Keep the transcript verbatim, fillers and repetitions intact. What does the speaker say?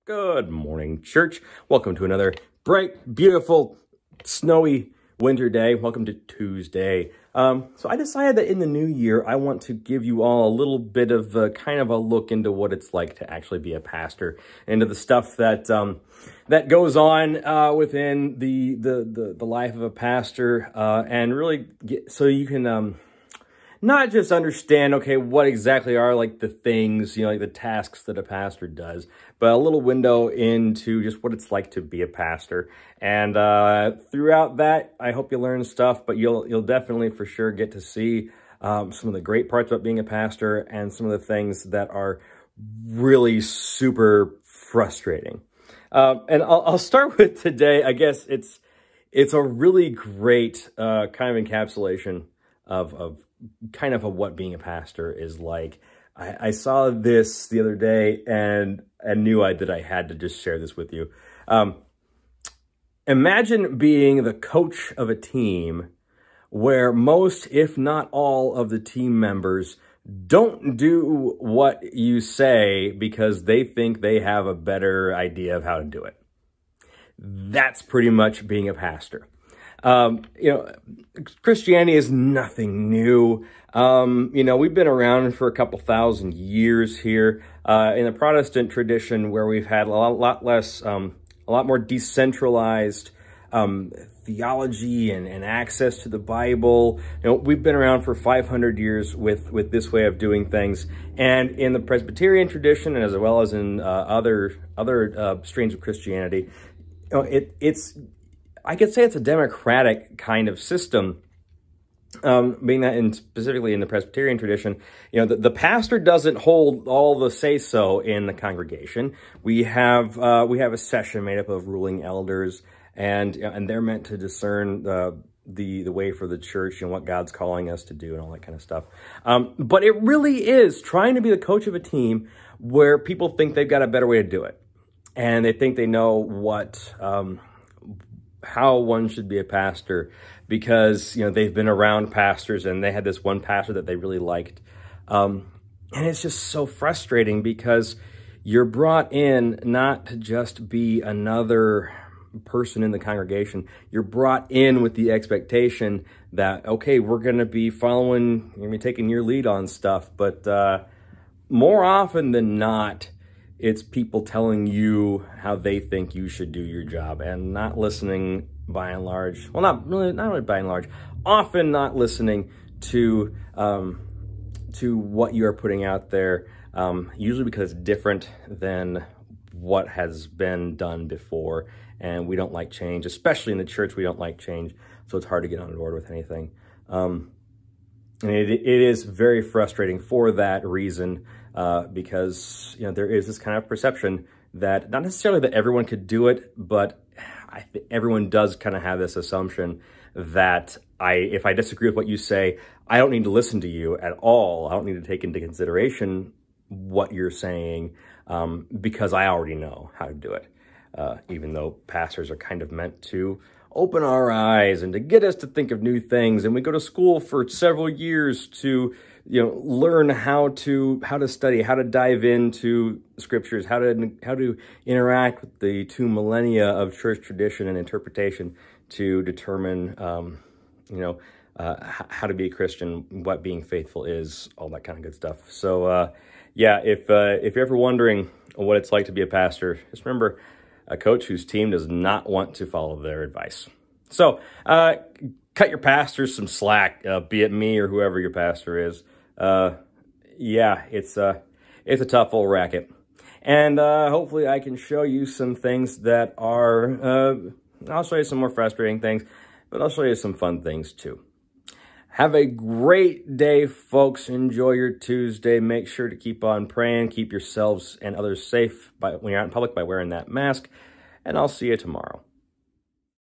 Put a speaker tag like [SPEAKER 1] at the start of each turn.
[SPEAKER 1] Good morning, church. Welcome to another bright, beautiful, snowy winter day. Welcome to Tuesday. Um, so I decided that in the new year, I want to give you all a little bit of a, kind of a look into what it's like to actually be a pastor, into the stuff that um, that goes on uh, within the, the the the life of a pastor, uh, and really get, so you can. Um, Not just understand, okay, what exactly are like the things, you know, like the tasks that a pastor does, but a little window into just what it's like to be a pastor. And uh, throughout that, I hope you learn stuff, but you'll you'll definitely for sure get to see um, some of the great parts about being a pastor and some of the things that are really super frustrating. Um, and I'll, I'll start with today. I guess it's it's a really great uh, kind of encapsulation of of. kind of a what being a pastor is like. I, I saw this the other day and I knew I, that I had to just share this with you. Um, imagine being the coach of a team where most, if not all, of the team members don't do what you say because they think they have a better idea of how to do it. That's pretty much being a pastor. Um, you know, Christianity is nothing new. Um, you know, we've been around for a couple thousand years here, uh, in the Protestant tradition where we've had a lot, lot less, um, a lot more decentralized, um, theology and, and access to the Bible. You know, we've been around for five hundred years with, with this way of doing things. And in the Presbyterian tradition, as well as in, uh, other, other, uh, strains of Christianity, you know, it, it's, I could say it's a democratic kind of system, um, being that in specifically in the Presbyterian tradition, you know, the, the pastor doesn't hold all the say-so in the congregation. We have uh, we have a session made up of ruling elders, and you know, and they're meant to discern uh, the the way for the church and what God's calling us to do and all that kind of stuff. Um, but it really is trying to be the coach of a team where people think they've got a better way to do it, and they think they know what. Um, how one should be a pastor because, you know, they've been around pastors and they had this one pastor that they really liked. Um, and it's just so frustrating because you're brought in not to just be another person in the congregation. You're brought in with the expectation that, okay, we're going to be following, you're going to be taking your lead on stuff. But uh, more often than not, it's people telling you how they think you should do your job and not listening by and large. Well, not really, not really by and large. Often not listening to um, to what you are putting out there. Um, usually because it's different than what has been done before, and we don't like change, especially in the church. We don't like change, so it's hard to get on board with anything. Um, and it, it is very frustrating for that reason. Uh, because, you know, there is this kind of perception that not necessarily that everyone could do it, but I think everyone does kind of have this assumption that I, if I disagree with what you say, I don't need to listen to you at all. I don't need to take into consideration what you're saying um, because I already know how to do it. Uh, even though pastors are kind of meant to open our eyes and to get us to think of new things. And we go to school for several years to, you know, learn how to how to study, how to dive into scriptures, how to how to interact with the two millennia of church tradition and interpretation to determine, um, you know, uh, how to be a Christian, what being faithful is, all that kind of good stuff. So, uh, yeah, if uh, if you're ever wondering what it's like to be a pastor, just remember a coach whose team does not want to follow their advice. So, uh, cut your pastors some slack, uh, be it me or whoever your pastor is. Uh, yeah, it's, uh, it's a tough old racket. And, uh, hopefully I can show you some things that are, uh, I'll show you some more frustrating things, but I'll show you some fun things too. Have a great day, folks. Enjoy your Tuesday. Make sure to keep on praying. Keep yourselves and others safe by, when you're out in public by wearing that mask. And I'll see you tomorrow.